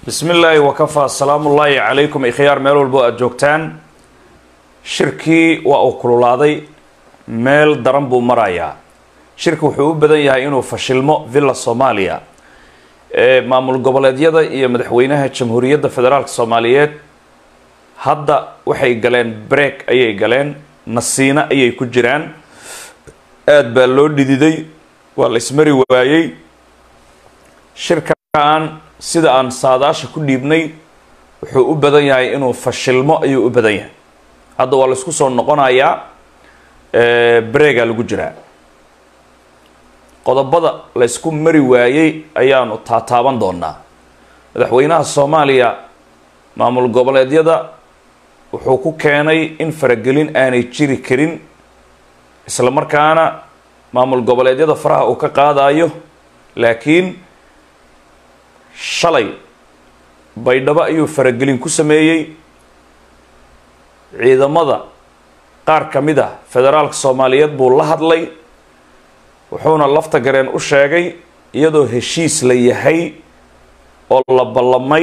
بسم الله وكفى السلام الله عليكم إخيار ميل والبو أجوكتان شركي وأوكلولادي ميل درنبو مرايا شركي وحوب بدن يهي إنو فشلمو فيلا الصوماليا مامول قبلاديادا إيا مدحوينها الجمهورية فدرالك الصوماليات هادا وحي قالين بريك أيي قالين نسينا أيي كجران آد بالو ديدي والاسمري وايي شركة sida aan saadaasha ku dhiibnay wuxuu u badan yahay inuu fashilmo ayuu u badan yahay hadda waa la isku soo noqonayaa breega lagu jiraa qodobada la isku mari waayay ayaanu taataaban doonaa madaxweynaha Soomaaliya maamul goboleedyada wuxuu ku keenay in faragelin aanay jiri karin isla markaana maamul goboleedyada faraha uu ka qaadayo laakiin shalay baydhabo ayuu faragelin ku sameeyay ciidamada qaar kamid ah federaalka Soomaaliyeed buu la hadlay wuxuuna lafta gareen u sheegay iyadoo heshiis la yahay oo la ballamay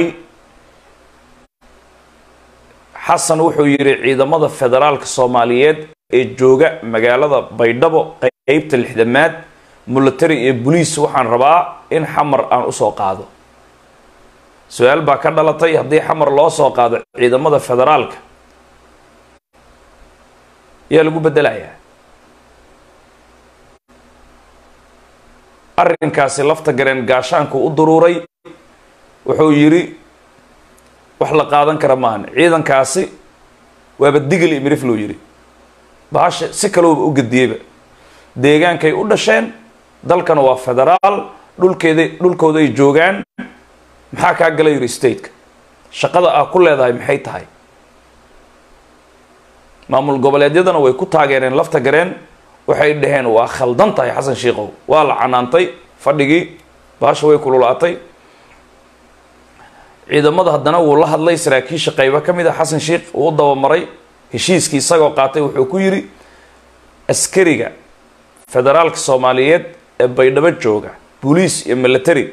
xasan wuxuu yiri ciidamada federaalka Soomaaliyeed ee jooga magaalada baydhabo qaybta lixdamaad military iyo police waxaan rabaa in xamar aan u soo qaado سؤال باكر دلتي هدي حمر لو سو قاده ciidamada federaalka yaa lagu bedelayaa arrinkaasi lafta gareen gaashaanku u duruuray wuxuu yiri wax la qaadan kara maan ciidankaasi waaba digil imirif loo yiri baash si kale u gadiyay deegaankay u dhasheen dalkana waa federaal dhulkooda ay joogaan maxaa ka galay state-ka shaqada ah ku leedahay maxay tahay maamul goboleedyadana way ku taageereen lafta gareen waxay dhaheen waa khaldan tahay xasan shiiqow waa la canaantay fadhigi baasha way kululaatay ciidamada haddana wuu la hadlay saraakiisha qaybo kamid ah xasan shiiq uu daba maray heshiiskii isagoo qaatay wuxuu ku yiri askariga federaalka Soomaaliyeed ee baydhabo jooga police iyo military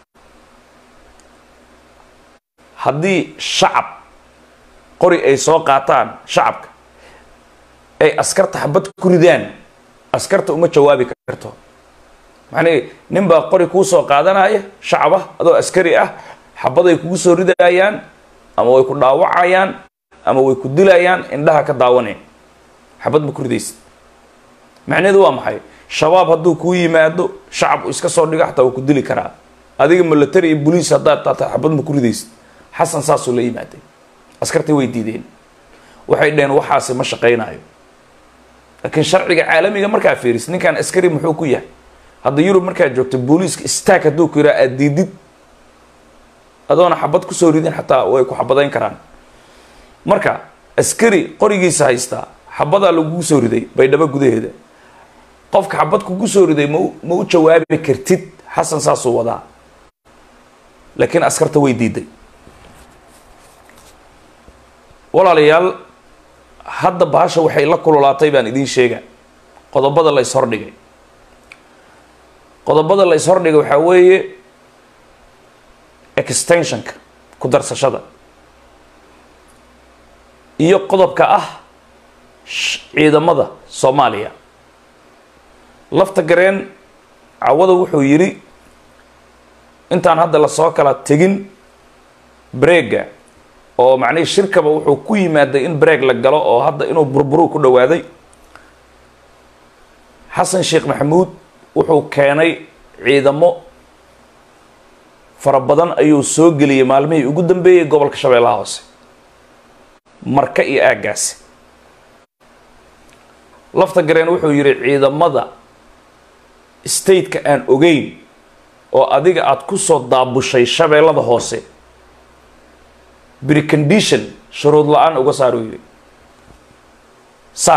haddii shacab qori ay soo qaataan shacabka ay askarta xabad ku ridaan askarta uma jawaabi karto macnaa nin baa qori ku soo qaadanaya shacaba adoo askari ah xabad ay kugu soo ridayaan ama way ku dhaawacayaan ama way ku dilayaan indhaha ka daawaneen xabad ma ku ridaysid macnaheedu waa maxay shabaab hadduu ku yimaado shacab iska soo dhiga xataa uu ku dili karaa adiga military iyo police haddaad taata xabad ma ku ridaysid حسن ساسو لا يماده askarti way diideen waxay dheen waxaasi ma shaqeynayo laakiin sharciga caalamiga marka fiiris ninkan askari muxuu ku yahay hadda Yurub marka joogto booliiska istaag haduu ku yiraahdo diidid adoona xabad ku soo rideen xataa way ku xabadeyn karaan marka askari qorigiisa haysta xabada lagu soo riday baydhabo gudaheeda qofka xabad ku soo riday ma u jawaabi kartid xasan saasu wada laakiin askarta way diiday walaalayaal hadda baasha waxay la kululaatay baan idin sheega qodobada la is hordhigay waxa weeye extensionka ku darsashada iyo qodobka ah ciidamada Soomaaliya lafta gareen cawada wuxuu yiri intaan hadda la soo kala tegin breega oo macnaa shirkaba wuxuu ku yimaaday in break la galo oo hadda inuu burburu ku dhawaaday xasan sheekh maxamuud wuxuu keenay ciidamo farabadan ayuu soo geliyay maalmihii ugu dambeeyay gobolka Shabeellaha Hoose marka iyo aagaasi lafta gareen wuxuu yiri ciidamada state-ka aan ogeyn oo adiga aad ku soo daabushay Shabeellaha Hoose precondition shuruud la'aan uga saaro yiri sar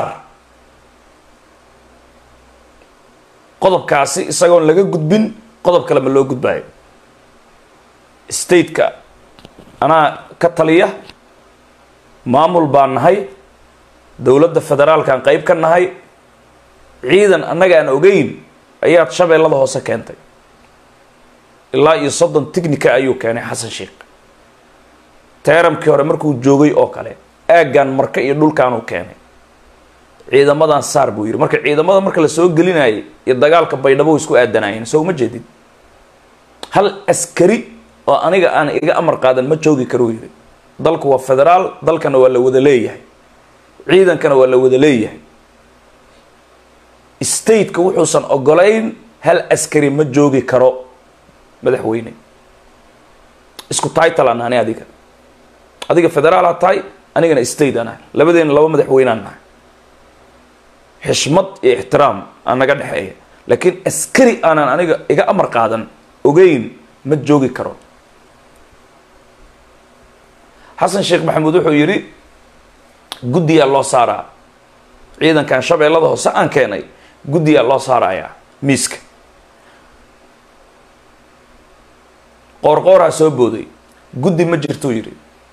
qodobkaasi isagoon laga gudbin qodob kale ma loo gudbaayo state-ka ana ka taliya maamul baan nahay dawladda federaalka aan qayb ka nahay ciidan annaga aan ogeyn ayaad Shabeellaha Hoose keentay ilaa iyo 30 technique ayuu keenay xasan sheekh teeramkii hore markuu joogay oo kale aaggan marka iyo dhulkaanuu keenay ciidamadan saar buu yidhi marka ciidamada marka la soo gelinayay iyo dagaalka baydhabo isku aadanayeen soo ma jeedid hal askari oo aniga aan iga amar qaadan ma joogi karo yidhi dalku waa federaal dalkana waa la wada leeyahay ciidankana waa la wada leeyahay stateka wuxuusan ogolayn hal askari ma joogi karo madaxweyne isku title aan ani adiga federaal aad tahay anigana state aan ahay labadeena laba madaxweyne aan nahay xishmad iyo ixtiraam aan naga dhexeeya laakiin askari aanan aniga iga amar qaadan ogeyn ma joogi karo xasan sheekh maxamuud wuxuu yidhi guddiyaa loo saaraa ciidankan shabeellada hoose aan keenay guddiyaa loo saarayaa miiska qoorqooraa soo booday guddi ma jirtuu yidhi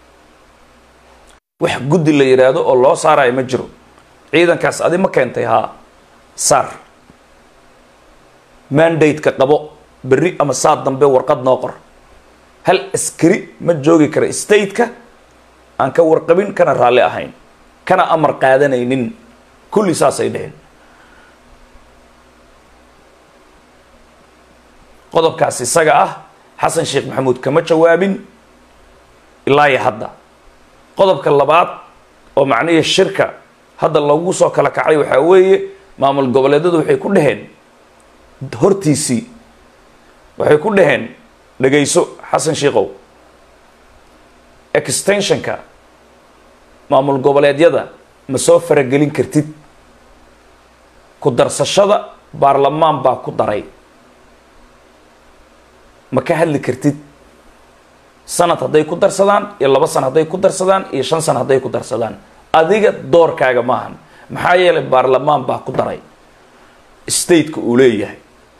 wax guddi la yidhaahdo oo loo saarayo ma jiro ciidankaas adi ma keentay haa saar mandate-ka qabo berri ama saad dambe warqad noo qor hal askari ma joogi kara stateka aan ka warqabin kana raalli ahayn kana amar qaadanaynin kulli saasay dheheen qodobkaas isaga ah xasan sheekh maxamuud kama jawaabin ilaa iyo hadda qodobka labaad oo macnihii shirka hadda lagu soo kala kacay waxaa weeye maamul goboleedyadu waxay ku dhaheen hortiisii waxay ku dhaheen dhagayso xasan sheekhow extensionka maamul goboleedyada ma soo faragelin kartid ku darsashada baarlamaan baa ku daray ma ka hadli kartid sanad hadday ku darsadaan iyo 2 sano hadday ku darsadaan iyo 5 sano hadday ku darsadaan adiga doorkaaga maahan maxaa yeelay baarlamaan baa ku daray stateka uu leeyahay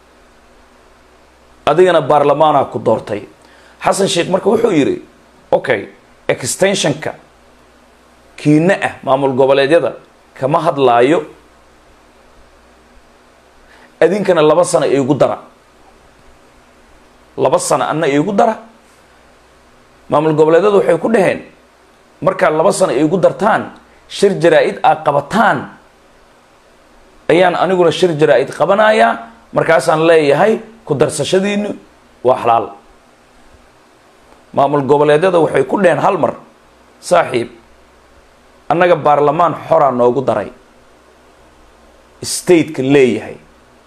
adigana baarlamaanaa ku doortay xasan sheekh marka wuxuu yidhi okay extensionka kiina ah maamul goboleedyada kama hadlaayo adinkana 2 sano iigu dara 2 sano anna iigu dara maamul goboleedyadu waxay ku dhaheen markaa 2 sano iigu dartaan shir jaraa'id aa qabataan ayaan aniguna shir jaraa'id qabanayaa markaasaan leeyahay ku darsashadiinu waa xalaal maamul goboleedyada waxay ku dhaheen hal mar saaxiib annaga baarlamaan xoraa noogu daray stateka leeyahay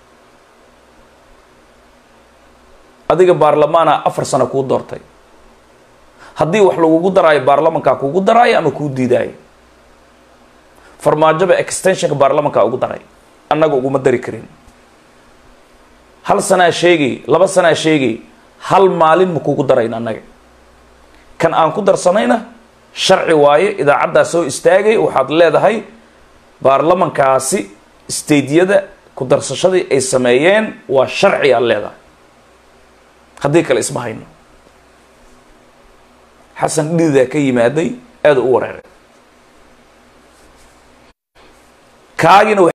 adiga baarlamaana 4 sano kuu doortay haddii wax lagugu daraayo baarlamankaa kugu daraayo ama kuu diidaayo farmaajoba extensionka baarlamankaa ugu daray annaga uguma dari karin 1 sanaa sheegay 2 sanaa sheegay hal maalin ma kugu darayn annaga kan aan ku darsanayna sharci waaye idaacaddaa soo istaagay waxaad leedahay baarlamankaasi stadiyada ku darsashadii ay sameeyeen waa sharci aad leedahay haddii kale isma hayno xasan dhidaa ka yimaaday aad u wareeray kaagina